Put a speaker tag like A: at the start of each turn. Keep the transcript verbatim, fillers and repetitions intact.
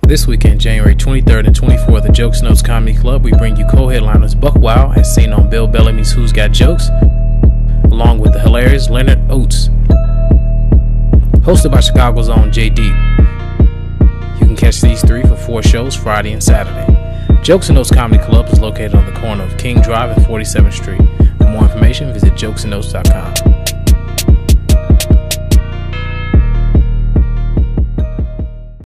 A: This weekend, January twenty-third and twenty-fourth at Jokes and Notes Comedy Club, we bring you co-headliners BuckWow, as seen on Bill Bellamy's Who's Got Jokes, along with the hilarious Leonard Ouzts, hosted by Chicago's own J D. You can catch these three for four shows Friday and Saturday. Jokes and Notes Comedy Club is located on the corner of King Drive and forty-seventh Street. For more information, visit jokes and notes dot com.